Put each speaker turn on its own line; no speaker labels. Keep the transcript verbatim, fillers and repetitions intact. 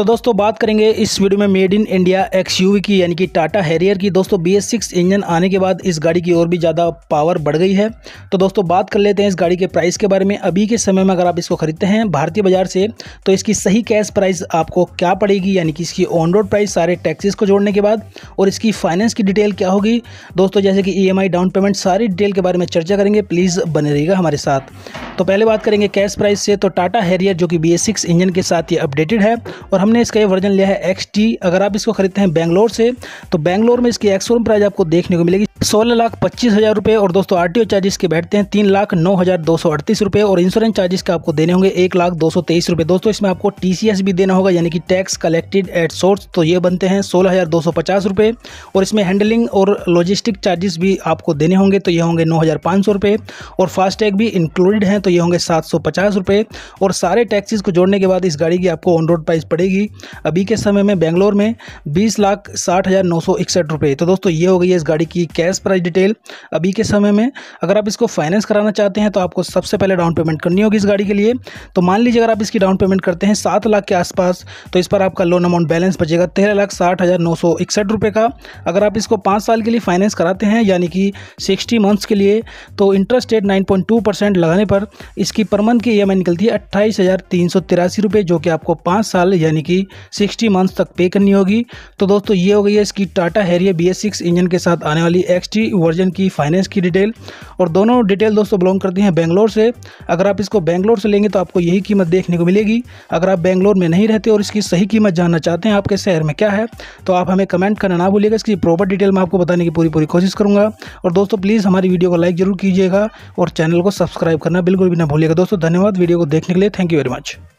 तो दोस्तों बात करेंगे इस वीडियो में मेड इन इंडिया एक्सयूवी की, यानी कि टाटा हैरियर की। दोस्तों बी एस सिक्स इंजन आने के बाद इस गाड़ी की और भी ज़्यादा पावर बढ़ गई है। तो दोस्तों बात कर लेते हैं इस गाड़ी के प्राइस के बारे में। अभी के समय में अगर आप इसको खरीदते हैं भारतीय बाजार से तो इसकी सही कैश प्राइस आपको क्या पड़ेगी, यानी कि इसकी ऑन रोड प्राइस सारे टैक्सेस को जोड़ने के बाद, और इसकी फाइनेंस की डिटेल क्या होगी दोस्तों, जैसे कि E M I, down payment, सारी डिटेल के बारे में चर्चा करेंगे। प्लीज़ बने रहिएगा हमारे साथ। तो पहले बात करेंगे कैश प्राइस से। तो टाटा हैरियर जो कि बी एस सिक्स इंजन के साथ ये अपडेटेड है और हमने इसका ये वर्जन लिया है एक्स टी। अगर आप इसको खरीदते हैं बेंगलोर से तो बेंगलोर में इसकी एक्स शोरूम प्राइस आपको देखने को मिलेगी सोलह लाख पच्चीस हज़ार रुपये, और दोस्तों आरटीओ चार्जेस के बैठते हैं तीन लाख नौ हज़ार दो सौ अड़तीस रुपये, और इंश्योरेंस चार्जेस का आपको देने होंगे एक लाख दो सौ तेईस रुपये। दोस्तों इसमें आपको टी सी एस भी देना होगा, यानी कि टैक्स कलेक्टेड एट सोर्स, तो ये बनते हैं सोलह हज़ार दो सौ पचास रुपये, और इसमें हैंडलिंग और लॉजिस्टिक चार्जेस भी आपको देने होंगे, तो ये होंगे नौ हज़ार पाँच सौ रुपये, और फास्टैग भी इंक्लूडेड हैं, तो ये होंगे सात सौ पचास रुपये। और सारे टैक्सेस को जोड़ने के बाद इस गाड़ी की आपको ऑन रोड प्राइस पड़ेगी अभी के समय में बेंगलोर में बीस लाख साठ हज़ार नौ सौ इकसठ रुपये। तो दोस्तों ये हो गई है इस गाड़ी की कैश प्राइस डिटेल अभी के समय में। अगर आप इसको फाइनेंस कराना चाहते हैं तो आपको सबसे पहले डाउन पेमेंट करनी होगी इस गाड़ी के लिए। तो मान लीजिए अगर आप इसकी डाउन पेमेंट करते हैं सात लाख के आसपास, तो इस पर आपका लोन अमाउंट बैलेंस बचेगा तेरह लाख साठ हज़ार नौ सौ इकसठ रुपये का। अगर आप इसको पाँच साल के लिए फाइनेंस कराते हैं, यानी कि सिक्सटी मंथ्स के लिए, तो interest rate nine point two percent लगाने पर इसकी पर मंथ की ई एम आई निकलती है अट्ठाईस हज़ार तीन सौ तिरासी रुपये, जो कि आपको पाँच साल यानी कि सिक्सटी मंथ्स तक पे करनी होगी। तो दोस्तों ये हो गई है इसकी Tata Harrier B S six engine के साथ आने वाली एक्स टी वर्जन की फाइनेंस की डिटेल। और दोनों डिटेल दोस्तों बिलोंग करती हैं बेंगलोर से। अगर आप इसको बेंगलोर से लेंगे तो आपको यही कीमत देखने को मिलेगी। अगर आप बेंगलोर में नहीं रहते और इसकी सही कीमत जानना चाहते हैं आपके शहर में क्या है, तो आप हमें कमेंट करना ना भूलिएगा। इसकी प्रॉपर डिटेल मैं आपको बताने की पूरी पूरी कोशिश करूँगा। और दोस्तों प्लीज़ हमारी वीडियो को लाइक जरूर कीजिएगा और चैनल को सब्सक्राइब करना बिल्कुल भी ना भूलिएगा। दोस्तों धन्यवाद वीडियो को देखने के लिए। Thank you very much.